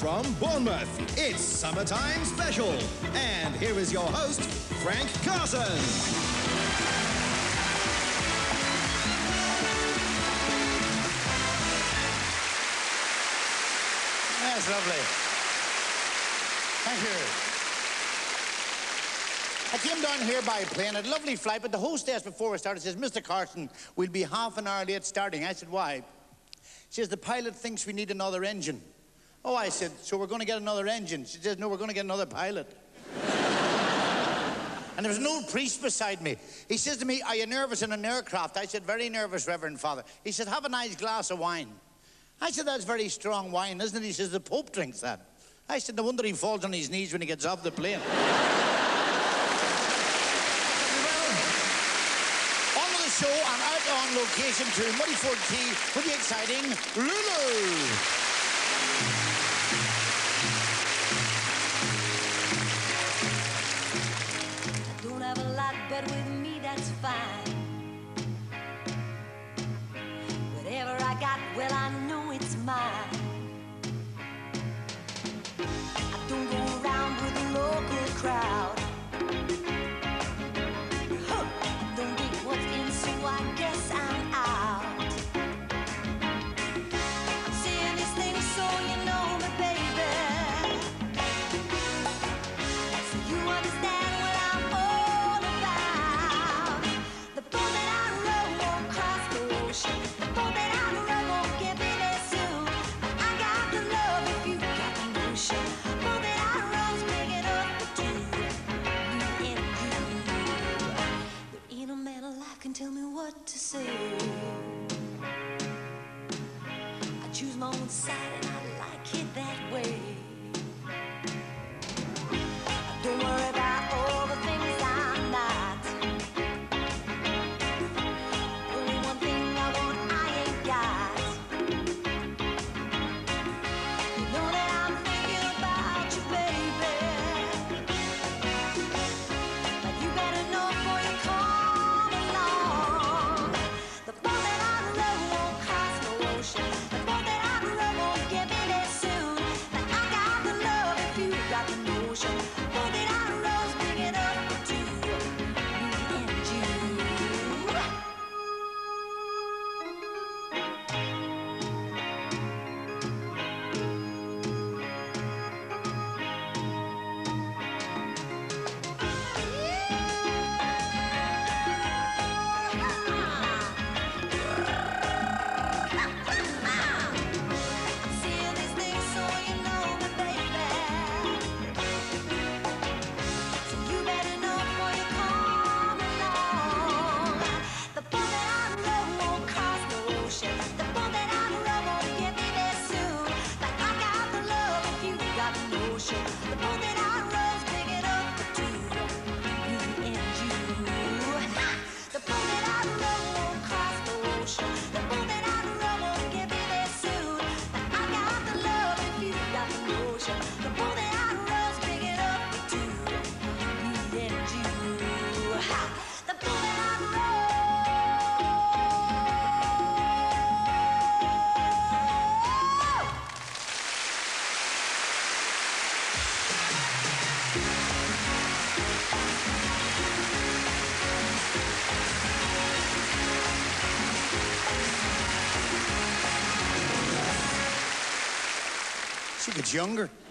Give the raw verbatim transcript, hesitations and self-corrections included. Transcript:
from Bournemouth, it's Summertime Special. And here is your host, Frank Carson. That's lovely. Thank you. I came down here by plane, had a lovely flight, but the hostess before we started says, Mister Carson, we'll be half an hour late starting. I said, why? She says, the pilot thinks we need another engine. Oh, I said, so we're going to get another engine? She says, no, we're going to get another pilot. And there was an old priest beside me. He says to me, are you nervous in an aircraft? I said, very nervous, Reverend Father. He said, have a nice glass of wine. I said, that's very strong wine, isn't it? He says, the Pope drinks that. I said, no wonder he falls on his knees when he gets off the plane. On with the show and out on location to Muddyford Quay with the exciting Lulu. But with me, that's fine. Whatever I got, well, I know it's mine. I don't go around with the local crowd. Huh. I don't get what's in, so I guess I'm out. I'm saying these things so you know me, baby. So you understand. Tell me what to say. I choose my own side and I like it that way. Don't worry about all the things I'm not. Only one thing I want I ain't got. You know that I'm thinking about you, baby. But you better know before you call. She gets younger.